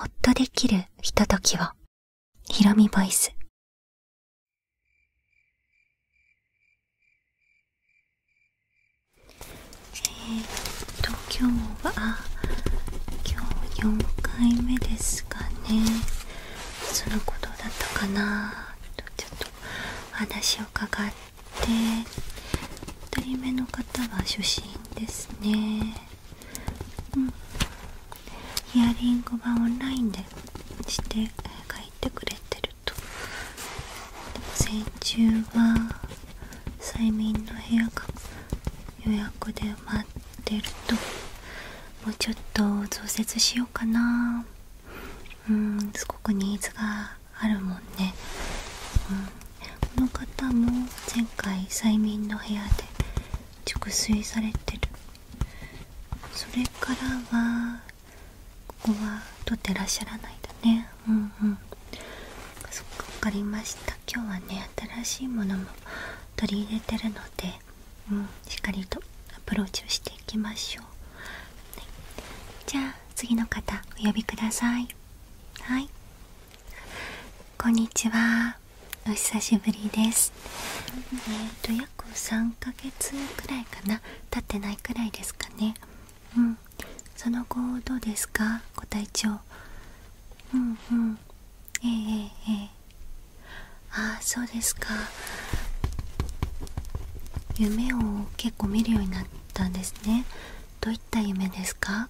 っとできるひとときを。ひろみボイス。今日4回目ですかね。そのことだったかなと、ちょっと話を伺って、1人目の方は初心ですね。ヒアリングはオンラインでして書いてくれてると。先週は催眠の部屋が予約で待ってると、もうちょっと増設しようかな。すごくニーズがあるもんね。この方も前回催眠の部屋で熟睡されてる。それからはここは取ってらっしゃらないだね。そっか、わかりました。今日はね、新しいものも取り入れてるので、しっかりとアプローチをしていきましょう。じゃあ次の方お呼びください。はい、こんにちは。お久しぶりです。約3ヶ月くらいかな、経ってないくらいですかね。その後どうですか、ご体調。そうですか。夢を結構見るようになったんですね。どういった夢ですか？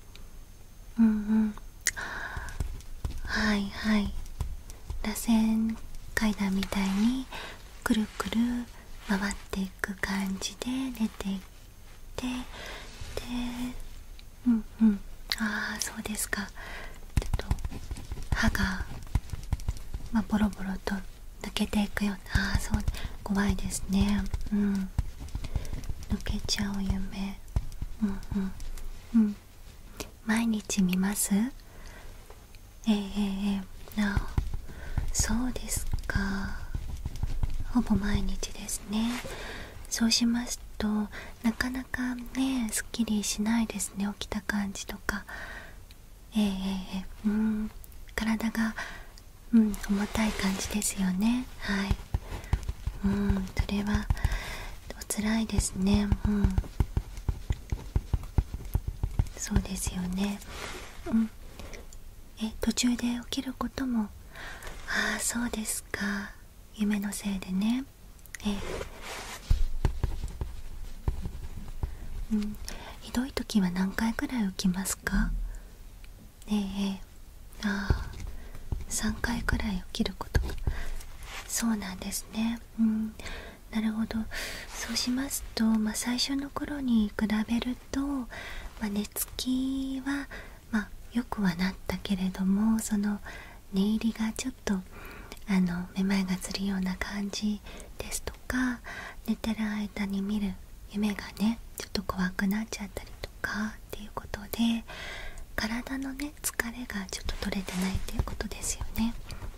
はいはい。螺旋階段みたいにくるくる回っていく感じで寝ていって、でそうですか。ちょっと歯が、ボロボロと抜けていくような、そう、怖いですね。抜けちゃう夢。毎日見ます？そうですか。ほぼ毎日ですね。そうしますと、なかなかね、すっきりしないですね、起きた感じとか。体が、重たい感じですよね。はい。それはお辛いですね。そうですよね。途中で起きることも。そうですか。夢のせいでね。ひどい時は何回くらい起きますか？3回くらい起きることが。そうなんですね。なるほど。そうしますと、最初の頃に比べると、寝つきは良くはなったけれども、その寝入りがちょっとめまいがするような感じですとか、寝てる間に見る夢がね、ちょっと怖くなっちゃったりとかっていうことで、体のね、疲れがちょっと取れてないっていうことですよね。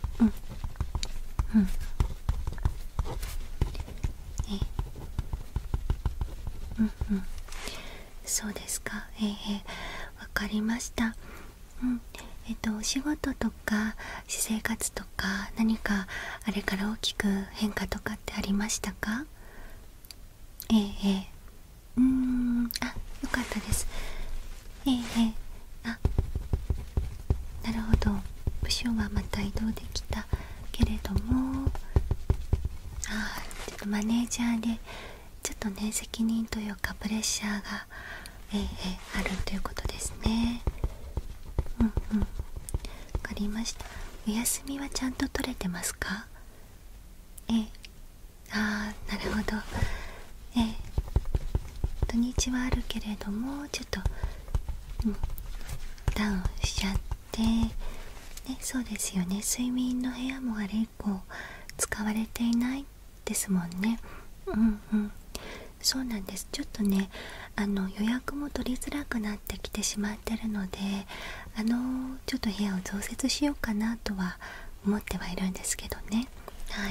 そうですか。わかりました。お仕事とか私生活とか、何かあれから大きく変化とかってありましたか？よかったです。なるほど。部署はまた移動できたけれども、ちょっとマネージャーでちょっとね、責任というかプレッシャーが、あるということですね。わかりました。お休みはちゃんと取れてますか？なるほど。土日はあるけれども、ちょっと、ダウンしちゃって、そうですよね。睡眠の部屋もあれ以降使われていないですもんね。そうなんです。ちょっとね、予約も取りづらくなってきてしまってるので、ちょっと部屋を増設しようかなとは思ってはいるんですけどね。はい。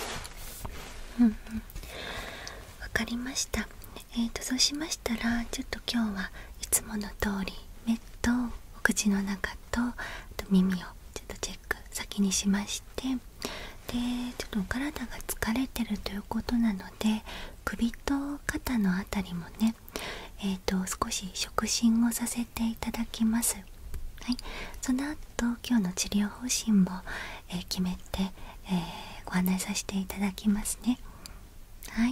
わかりました。そうしましたら、ちょっと今日はいつもの通り目とお口の中と、あと耳をちょっとチェック先にしまして、でちょっとお体が疲れてるということなので、首と肩のあたりもね、少し触診をさせていただきます。はい、その後今日の治療方針も、決めて、ご案内させていただきますね。はい、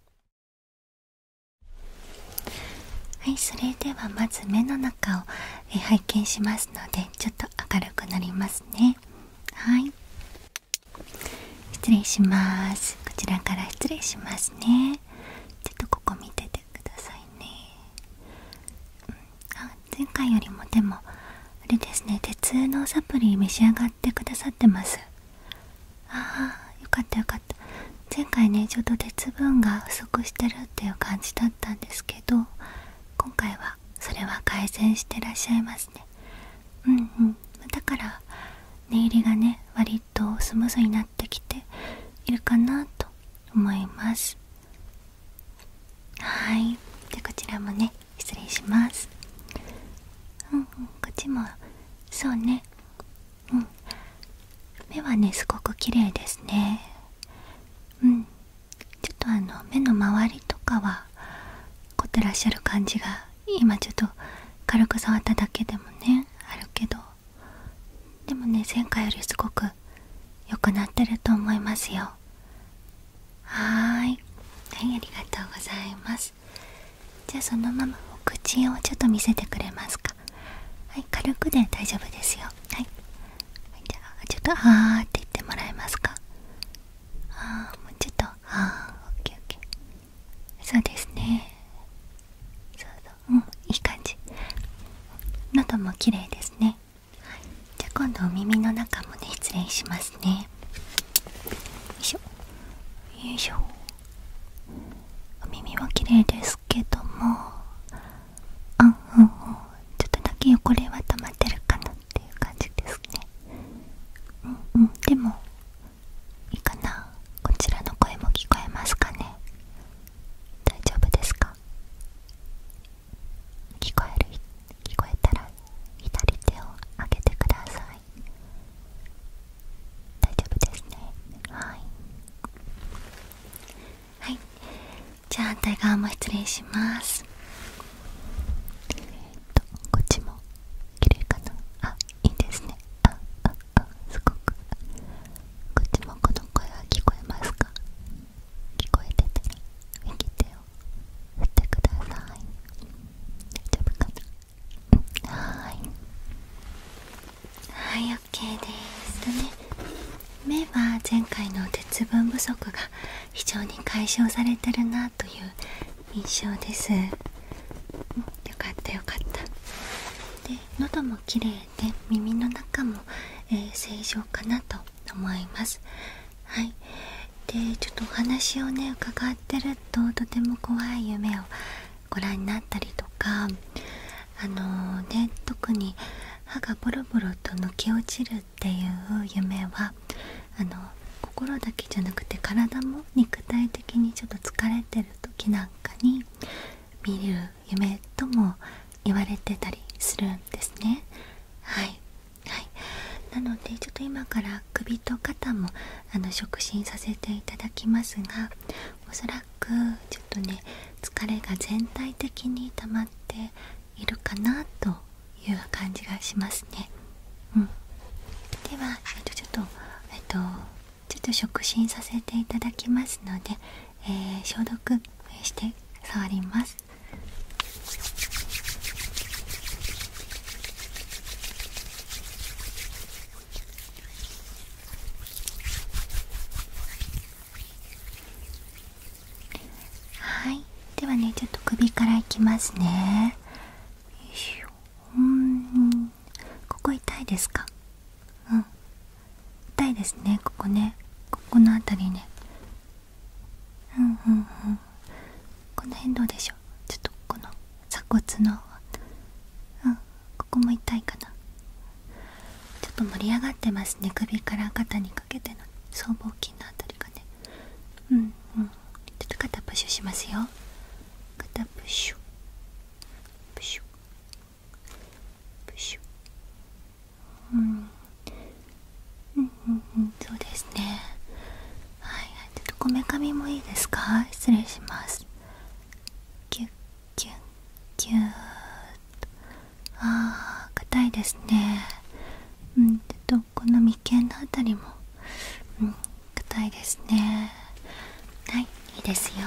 はい、それではまず目の中を、拝見しますので、ちょっと明るくなりますね。はい、失礼します。こちらから失礼しますね。ちょっとここ見ててくださいね。前回よりもでもあれですね、鉄のサプリ召し上がってくださってます。よかったよかった。前回ね、ちょっと鉄分が不足してるっていう感じだったんですけど、今回はそれは改善してらっしゃいますね。だから寝入りがね、割とスムーズになってきているかなと思います。はい、でこちらもね、失礼します。こっちもそうね。目はね、すごく綺麗ですね。ちょっと目の周りとかは凝ってらっしゃる感じが、今ちょっと軽く触っただけでもね、あるけど、でもね、前回よりすごく良くなってると思いますよ。はい、ありがとうございます。じゃあそのままお口をちょっと見せてくれますか。はい、軽くで大丈夫ですよ。はい、じゃあちょっとって言ってもらえますか。もうちょっとオッケーオッケー。そうですね。いい感じ。喉も綺麗ですね。じゃあ今度お耳の中もね、失礼しますね。よいしょよいしょ。お耳は綺麗ですけども、ちょっとだけ汚れは溜まってるかなっていう感じですね。でもいいかな。こちらの声も聞こえますかね。大丈夫ですか。聞こえたら左手を上げてください。大丈夫ですね。はい、じゃあ反対側も失礼します。こっちも綺麗かな。いいですね。すごく。こっちもこの声は聞こえますか。聞こえてて右手を振ってください。大丈夫かな。はい、OK ですね。目は前回の鉄分不足が非常に解消されてるなという印象です。よかったよかった。で喉も綺麗で耳の中も、正常かなと思います。はい、でちょっとお話をね伺ってると、とても怖い夢をご覧になったりとか、特に歯がボロボロと抜け落ちるっていう夢は、心だけじゃなくて体も肉体的にちょっと疲れてる時なんかに見る夢とも言われてたりするんですね。なのでちょっと今から首と肩も触診させていただきますが、おそらくちょっとね、疲れが全体的に溜まっているかなという感じがしますね。では、ちょっと触診させていただきますので、消毒して触ります。はい、ではね、ちょっと首からいきますね。よいしょ。ここ痛いですか。痛いですね、ここね。ここのあたりね。この辺どうでしょう。ちょっとこの鎖骨のここも痛いかな。ちょっと盛り上がってますね、首から肩にかけての僧帽筋のあたりがね。ちょっと肩プッシュしますよ。肩プッシュプッシュプッシュ。 みもいいですか？失礼します。キュッキュッキューッと。硬いですね。ちょっとこの眉間のあたりも硬いですね。はい、いいですよ。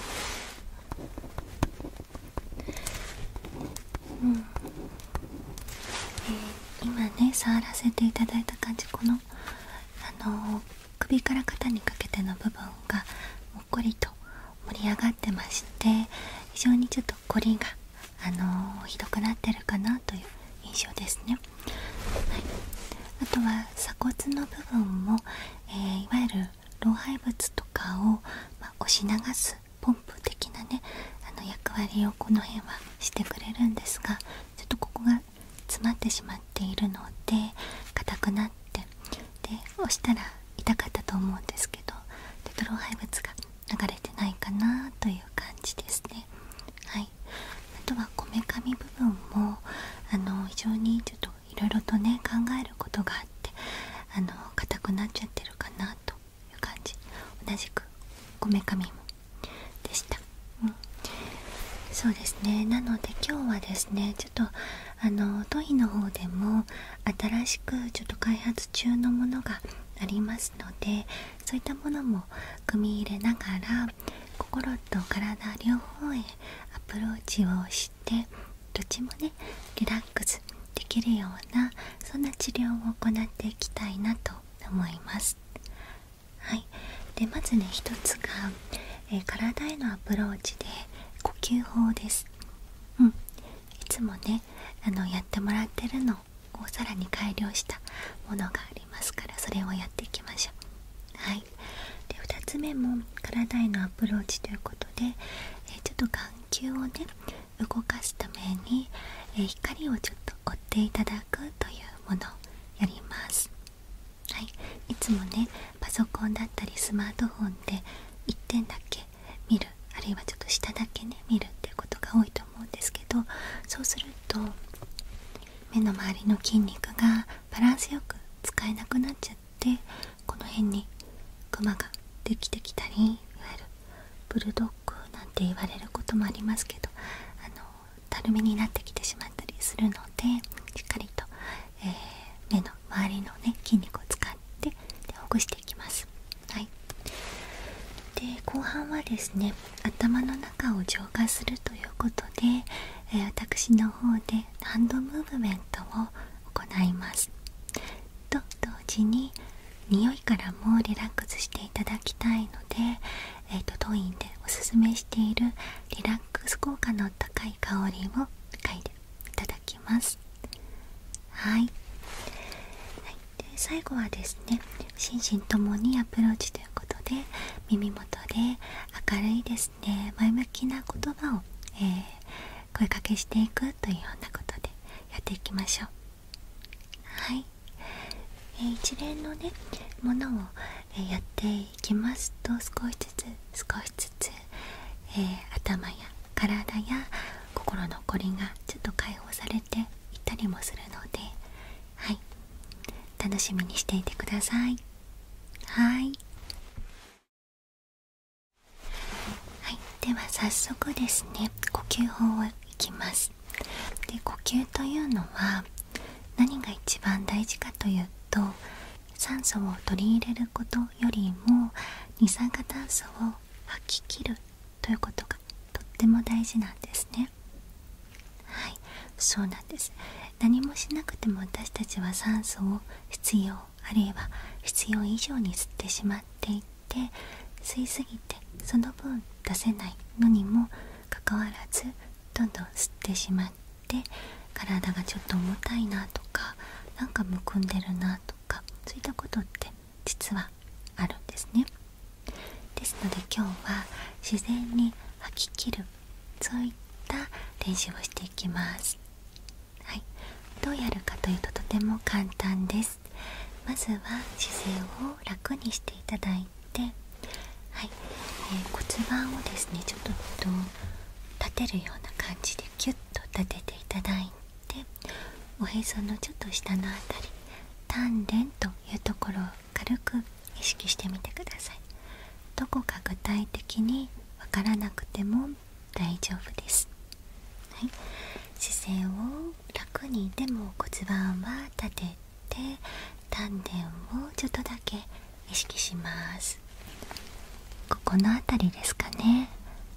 今ね触らせていただいた感じ、この首から肩にかけての部分がもっこりと盛り上がってまして、非常にちょっと凝りがひどくなってるかなという印象ですね。はい、あとは鎖骨の部分も、いわゆる老廃物とかを、押し流すポンプ的なね役割をこの辺はしてくれるんですが、ちょっとここが詰まってしまっているので硬くなって、で押したら痛かったと思うんですけど、ちょっと老廃物が流れてないかなという感じですね。はい、あとはこめかみ部分も非常にちょっといろいろとね考えることがあって硬くなっちゃってるかなという感じ。同じくこめかみもでした。そうですね。なので今日はですね、ちょっとトイの方でも新しくちょっと開発中のものがありますので、そういったものも組み入れながら心と体両方へアプローチをして、どっちもねリラックスできるような、そんな治療を行っていきたいなと思います。はい、でまずね一つが、体へのアプローチで呼吸法です。いつもねやってもらってるのをさらに改良したものがありますから、それをやっていきましょう。はい、で2つ目も体へのアプローチということで、ちょっと眼球をね動かすために、光をちょっと追っていただくというものをやります。はい、いつもねパソコンだったりスマートフォンで1点だけ見る、あるいはちょっと下だけね見るっていうことが多いと思うんですけど、そうすると目の周りの筋肉がバランスよく使えなくなっちゃって、この辺にクマができてきたり、いわゆるブルドッグなんて言われることもありますけど、たるみになってきてしまったりするので、しっかりと、目の周りのね筋肉を使ってでほぐしていきます。はい、で後半はですね、頭の中を浄化するということで、私の方でハンドムーブメントを行います。と同時に匂いからもリラックスしていただきたいので、当院でおすすめしているリラックス効果の高い香りを嗅いでいただきます。はい、で最後はですね、心身ともにアプローチということで、耳元で明るいですね前向きな言葉を、声かけしていくというようなことでやっていきましょう。はい、一連のねものを、やっていきますと、少しずつ、頭や体や心のこりがちょっと解放されていったりもするので、はい、楽しみにしていてください。はい、では早速ですね、呼吸法をいきます。で呼吸というのは何が一番大事かというと、酸素を取り入れることよりも二酸化炭素を吐き切るということがとっても大事なんですね。はい、そうなんです。何もしなくても私たちは酸素を必要、あるいは必要以上に吸ってしまっていて、吸いすぎてその分出せないのにもかかわらずどんどん吸ってしまって、体がちょっと重たいなとか、なんかむくんでるなとか、そういったことって実はあるんですね。ですので今日は自然に吐き切る、そういった練習をしていきます。はい、どうやるかというととても簡単です。まずは姿勢を楽にしていただいて、はい、骨盤をですねちょっと立てるような感じでキュッと立てていただいて、おへそのちょっと下のあたり、丹田というところを軽く意識してみてください。 どこか具体的にわからなくても大丈夫です。はい、姿勢を楽に、でも骨盤は立てて丹田をちょっとだけ意識します。ここの辺りですかね。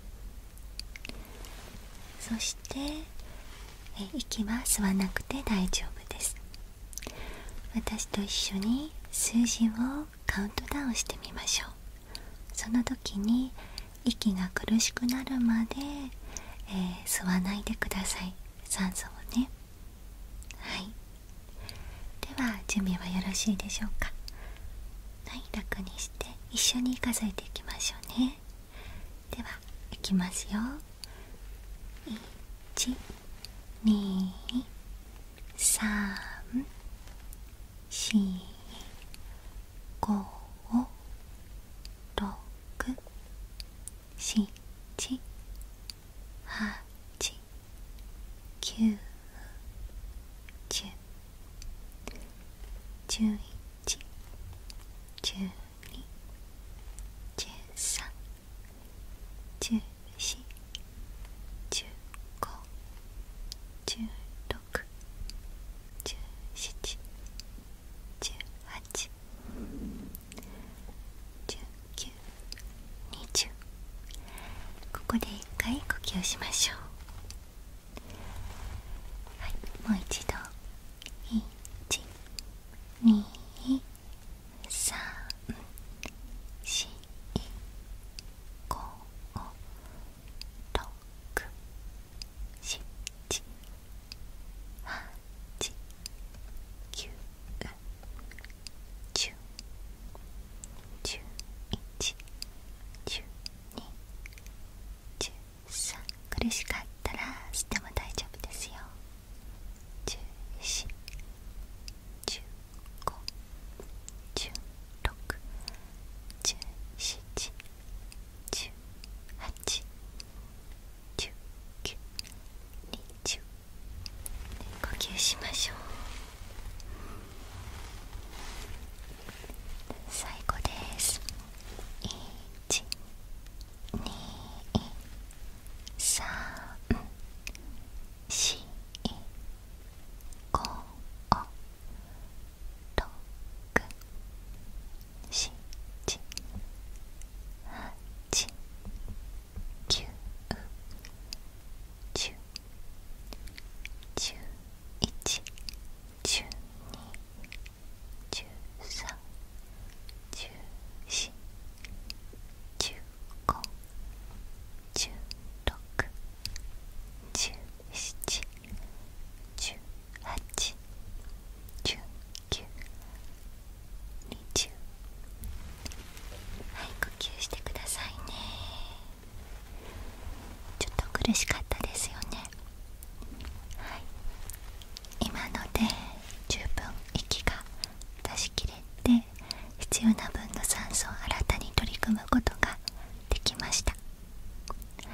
そして息は吸わなくて大丈夫です。私と一緒に数字をカウントダウンしてみましょう。その時に息が苦しくなるまで、吸わないでください、酸素をね。はい、では準備はよろしいでしょうか。はい、楽にして一緒に数えていきましょうね。ではいきますよ。1、2、3、4、5、6、7、8、9、10、11、12、13、14、15、16、17、18、19、20。ここで一回呼吸しましょう。はい、もう一度。1、2、3、4、5、6、7、8、9、10、11、12、13。苦しかったら吸っても大丈夫ですよ。14、15、16、17、18、19、20。呼吸しましょう。最後です。1、2、3、4、5、6、7、8、9、10、11、12、13、14、15、16、17、18、19、20。はい、呼吸してくださいね。ちょっと苦しかったですよね。はい、今ので十分息が出し切れて、必要な分の酸素を新たに取り組むことができました。はい、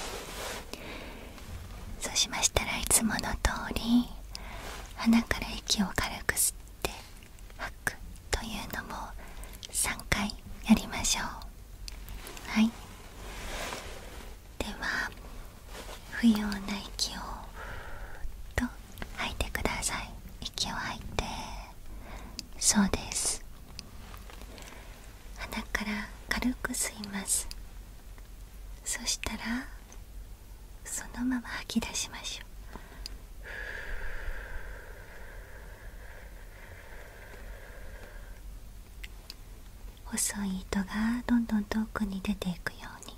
そうしましたらいつもの通り鼻から息を軽く吸って吐くというのも3回やりましょう。はい、では不要な息をふーっと吐いてください。息を吐いて、そうです、鼻から軽く吸います。そしたらそのまま吐き出しましょう。細い糸がどんどん遠くに出ていくように。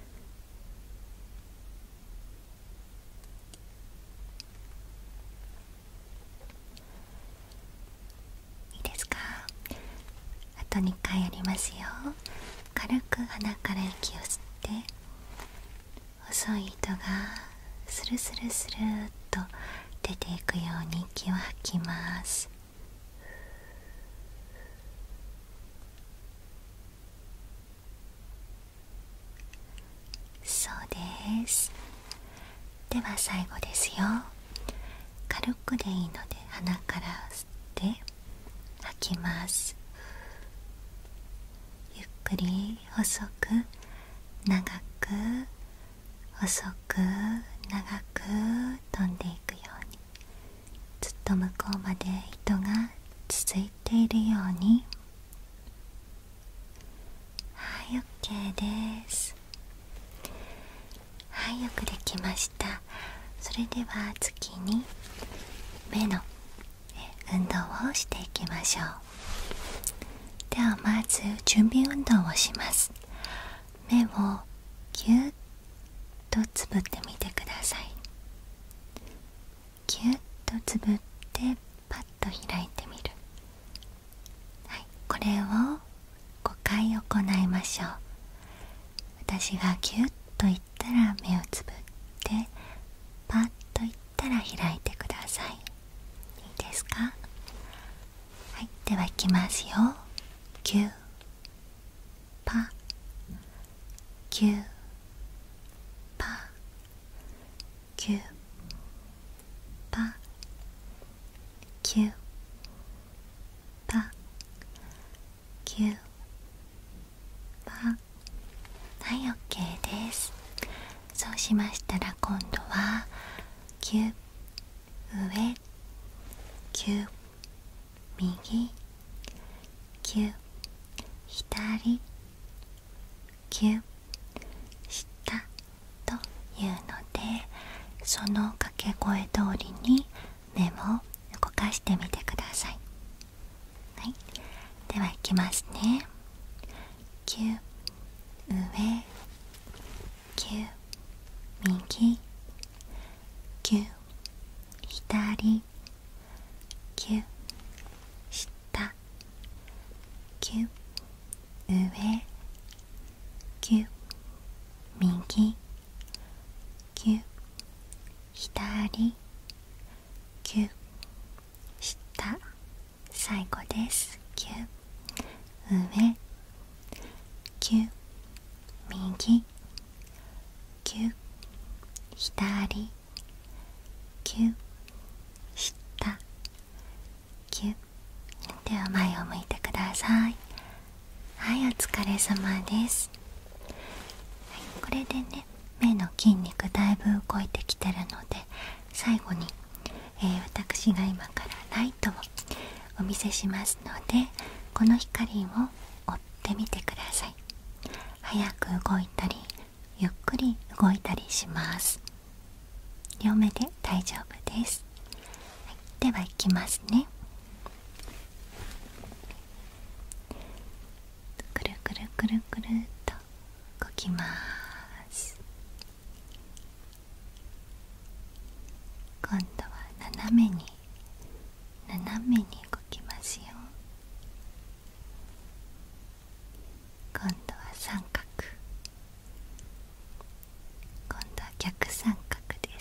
いいですか？あと2回やりますよ。軽く鼻から息を吸って、細い糸がスルスルスルーっと出ていくように息を吐きます。そうです。では最後ですよ。軽くでいいので鼻から吸って吐きます。ゆっくり細く長く細く長く飛んでいくように、ずっと向こうまで糸が続いているように。はい、 OK です。はい、よくできました。それでは次に目の運動をしていきましょう。ではまず準備運動をします。目をぎゅっとつぶってみてください。ぎゅっとつぶってパッと開いてみる。はい、これを5回行いましょう。私がぎゅっと言ったら目をつぶって、パッと言ったら開いてください。いいですか？はい、ではいきますよ。ぎゅっパぎゅっパぎゅっパぎゅっパぎゅっパ。はい、 OK です。そうしましたら今度はぎゅっ上ぎゅっ右ぎゅっ左ぎゅっ下というので、その掛け声通りに目も動かしてみてください。はい、ではいきますね。ぎゅっ上ぎゅっ右ぎゅっ左ぎゅっ下ぎゅっ上ぎゅっ右ぎゅっ左ぎゅっ下、最後です。ぎゅっ上ぎゅっ右ぎゅっ左ぎゅっ下ぎゅっ。では前を向いてください。はい、お疲れ様です。はい、これでね、目の筋肉だいぶ動いてきてるので、最後に、私が今からライトをお見せしますので、この光を追ってみてください。早く動いたりゆっくり動いたりします。両目で大丈夫です。はい、ではいきますね。くるくるくるくるっと動きます。今度は斜めに動きますよ。今度は三角、今度は逆三角です。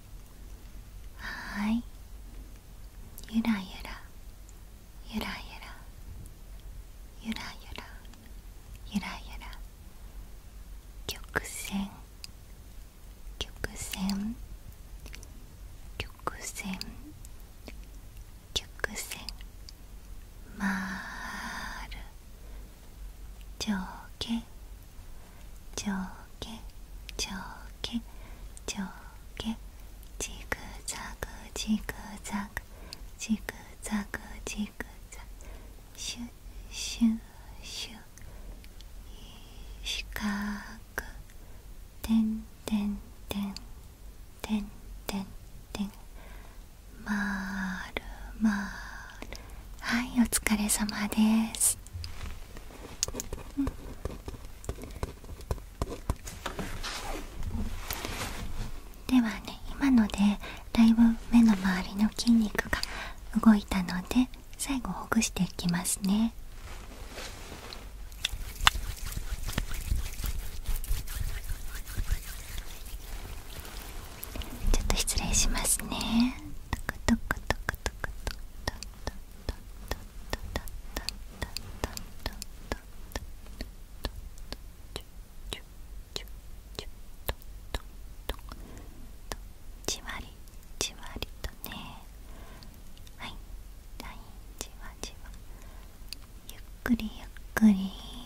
はい、ゆらゆらゆらゆらゆらゆらゆらゆら、曲線曲線曲線曲線、まる上下上下上下上下、ジグザグジグザグジグザグジグザグ、シュシュシュ、四角点点点点点点、まるまる。はい、お疲れ様です。ではね、今のでだいぶ目の周りの筋肉が動いたので、最後ほぐしていきますね。ちょっと失礼しますね。トクトクトクトクトクトクトクトクトクトクトクトク、じわりじわりとね。はい、はい、じわじわ、ゆっくりゆっくり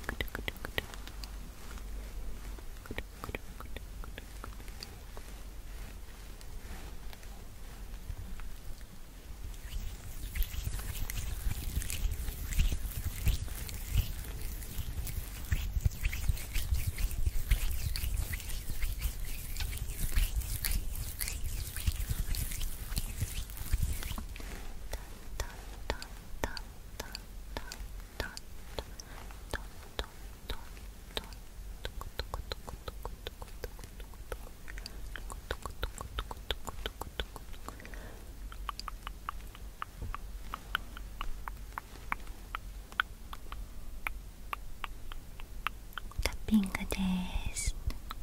タッピングです。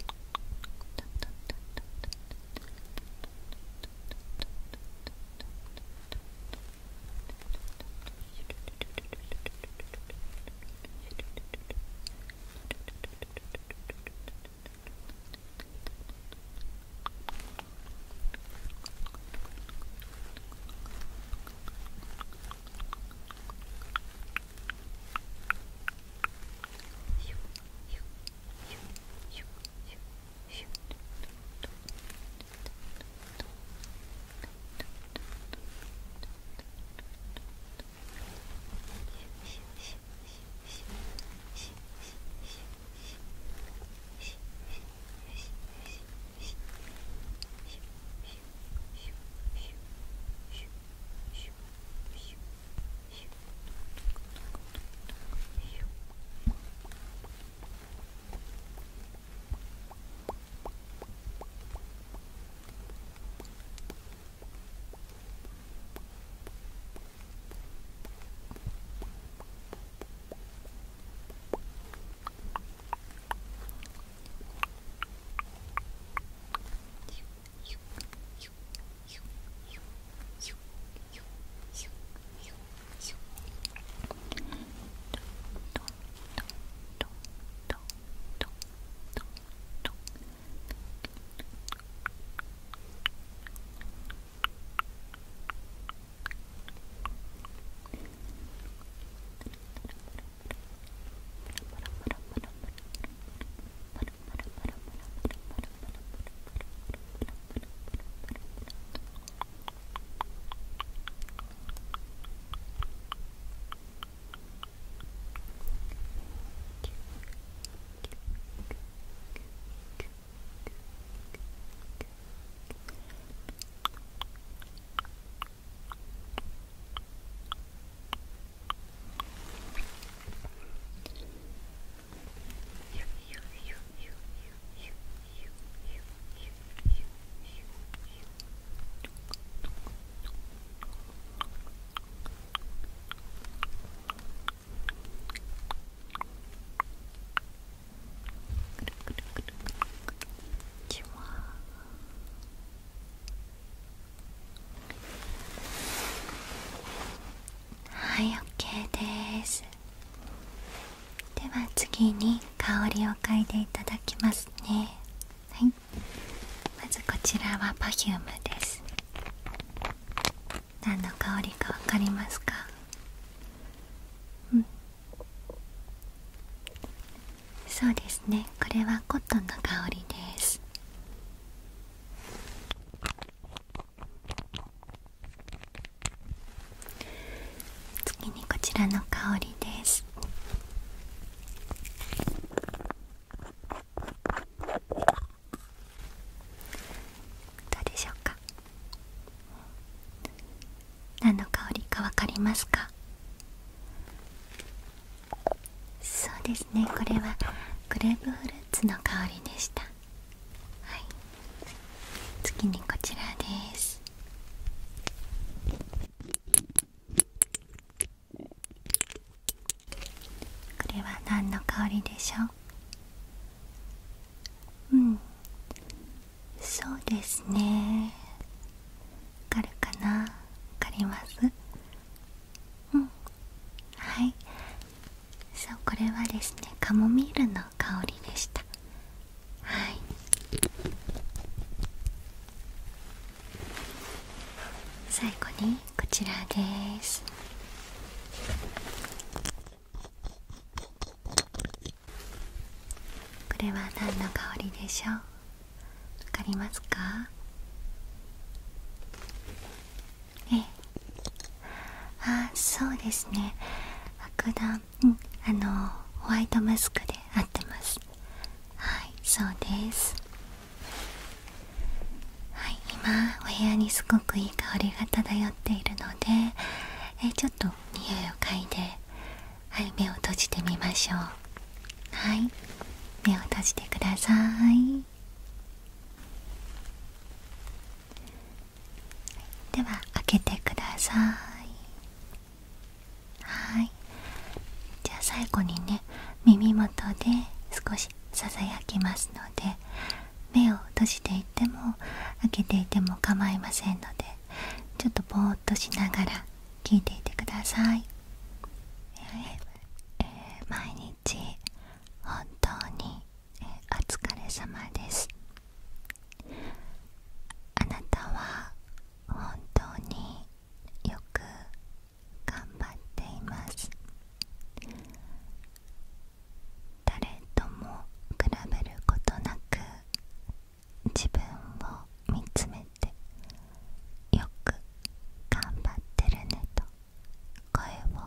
はい、OK です。では次に香りを嗅いでいただきますね。はい、まずこちらはPerfumeです。何の香りかわかりますか？そうですね、これはコットンの香りです。次にこちらの香りでりますか？そうですね、これはグレープフルーツの香りでした。はい、次にこちらです。これは何の香りでしょう？そうですね、わかるかな？わかります？はい、そう、これはですね、カモミールの香りでした。はい、最後にこちらです。これは何の香りでしょう？わかりますか？そうですね、白檀、ホワイトムスクで合ってます。はい、そうです。はい、今お部屋にすごくいい香りが漂っているので、ちょっと匂いを嗅いで、はい、目を閉じてみましょう。はい、目を閉じてください。では開けてください。はい、じゃあ最後にね、耳元で少しささやきますので、目を閉じていても開けていても構いませんので、ちょっとぼーっとしながら聞いていてください。毎日本当に、お疲れ様です。あなたは本当によく頑張っています。誰とも比べることなく自分を見つめて、よく頑張ってるねと声を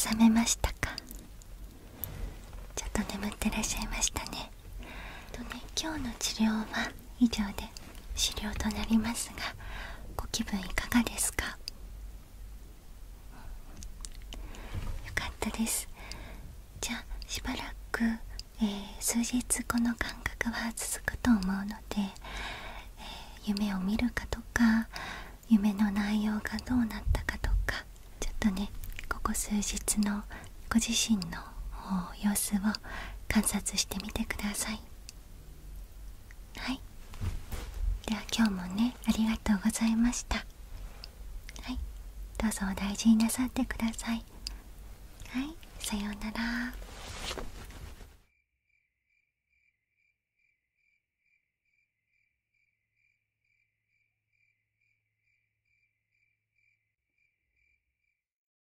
覚めましたか？ちょっと眠ってらっしゃいましたね。今日の治療は以上で終了となりますが、ご気分いかがですか？よかったです。じゃあしばらく、数日この感覚は続くと思うので、夢を見るかとか夢の内容がどうなったかとか、ちょっとねここ数日のご自身の様子を観察してみてください。はい、では今日もねありがとうございました。はい、どうぞお大事になさってください。はい、さようなら。